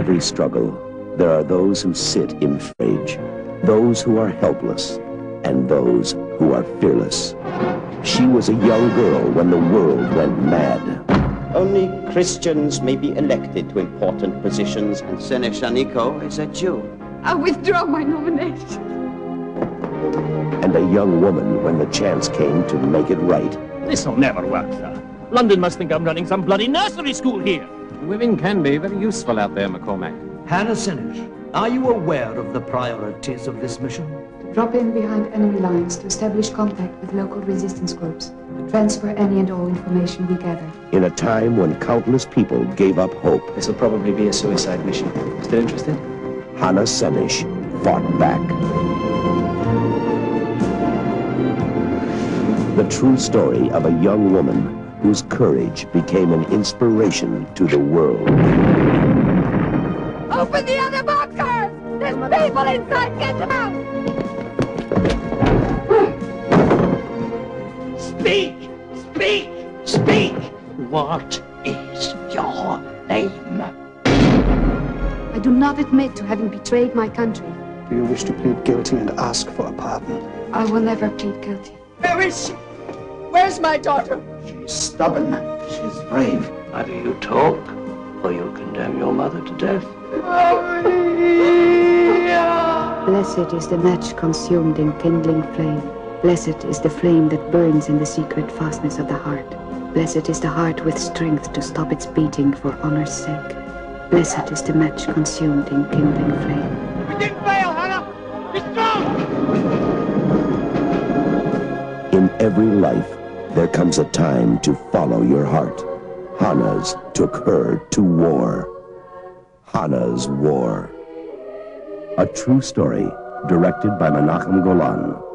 every struggle, there are those who sit in rage, those who are helpless, and those who are fearless. She was a young girl when the world went mad. Only Christians may be elected to important positions, and Seneca Nico is a Jew. I withdraw my nomination. And a young woman when the chance came to make it right. This'll never work, sir. London must think I'm running some bloody nursery school here. Women can be very useful out there, McCormack. Hannah Sinnage, are you aware of the priorities of this mission? Drop in behind enemy lines to establish contact with local resistance groups. Transfer any and all information we gather. In a time when countless people gave up hope. This will probably be a suicide mission. Still interested? Hannah Sinnage fought back. The true story of a young woman whose courage became an inspiration to the world. Open the other boxers! There's people inside! Get them out! Speak! Speak! Speak! What is your name? I do not admit to having betrayed my country. Do you wish to plead guilty and ask for a pardon? I will never plead guilty. Where is she? Where's my daughter? She's stubborn. She's brave. Either you talk, or you condemn your mother to death. Blessed is the match consumed in kindling flame. Blessed is the flame that burns in the secret fastness of the heart. Blessed is the heart with strength to stop its beating for honor's sake. Blessed is the match consumed in kindling flame. We didn't fail, Hannah! Be strong! In every life, there comes a time to follow your heart. Hannah's took her to war. Hannah's War. A true story, directed by Menachem Golan.